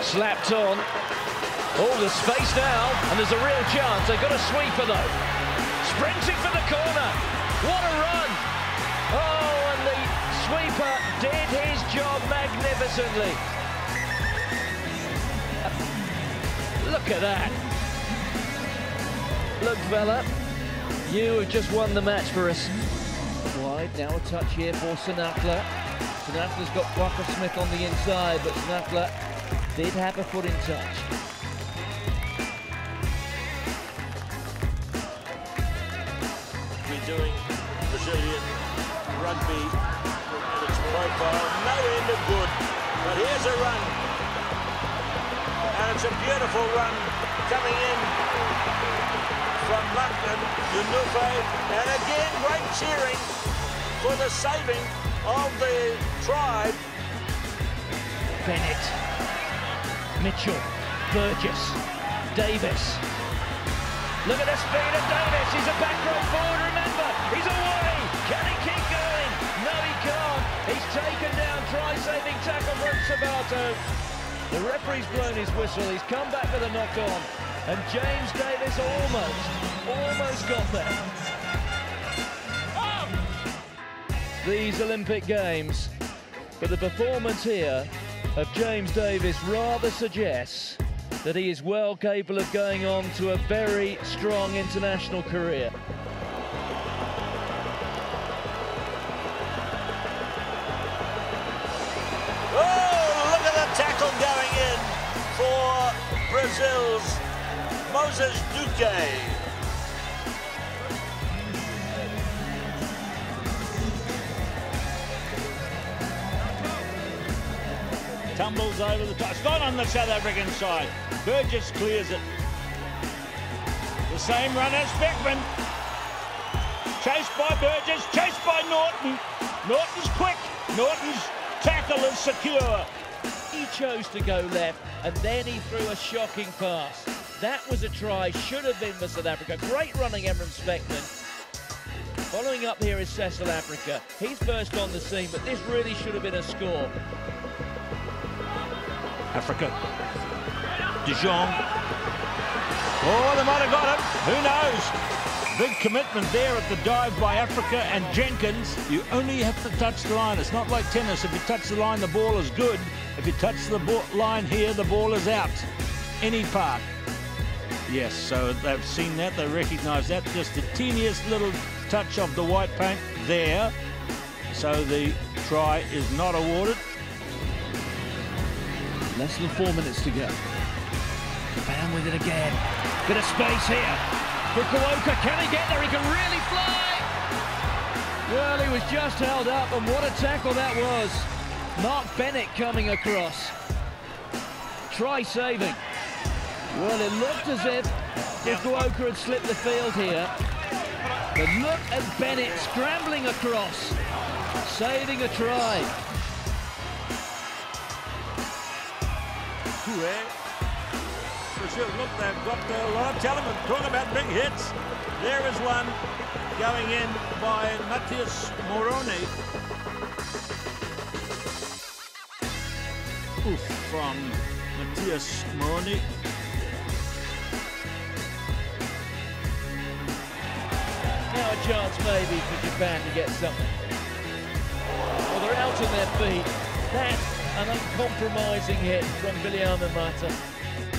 Slapped on. Oh, there's space now, and there's a real chance. They've got a sweeper, though. Sprinting for the corner. What a run. Oh, and the sweeper did his job magnificently. Look at that. Look, fella, you have just won the match for us. Wide, now a touch here for Sinatla. Sinatla's got Walker Smith on the inside, but Sinatla did have a foot in touch. We're doing Brazilian rugby and its profile, no end of good, but here's a run, and it's a beautiful run coming in from London to Duque, and again great cheering for the saving of the tribe. Bennett, Mitchell, Burgess, Davis. Look at the speed of Davis. He's a back row forward, remember. He's away. Can he keep going? No, he can't. He's taken down. Try-saving tackle from Sábato. The referee's blown his whistle. He's come back with a knock-on. And James Davis almost got there. These Olympic Games, but the performance here of James Davis rather suggests that he is well capable of going on to a very strong international career. Oh, look at the tackle going in for Brazil's Moisés Duque. Tumbles over the top. It's gone on the South African side. Burgess clears it. The same run as Beckman. Chased by Burgess, chased by Norton. Norton's quick. Norton's tackle is secure. He chose to go left, and then he threw a shocking pass. That was a try, should have been for South Africa. Great running from Beckman. Following up here is South Africa. He's first on the scene, but this really should have been a score. Africa. De Jong. Oh, they might have got him. Who knows? Big commitment there at the dive by Africa and Jenkins. You only have to touch the line. It's not like tennis. If you touch the line, the ball is good. If you touch the line here, the ball is out. Any part. Yes, so they've seen that. They recognise that. Just the teeniest little touch of the white paint there. So the try is not awarded. Less than 4 minutes to go. Bam with it again. Bit of space here. Fukuoka, can he get there? He can really fly! Well, he was just held up, and what a tackle that was. Mark Bennett coming across. Try saving. Well, it looked as if Fukuoka had slipped the field here. But look at Bennett scrambling across, saving a try. Brazil, look, they've got a lot of talent. Talking about big hits. There is one going in by Matías Moroni. Oof, from Matías Moroni. Now a chance maybe for Japan to get something. Well, they're out on their feet. That's an uncompromising hit from Viliame.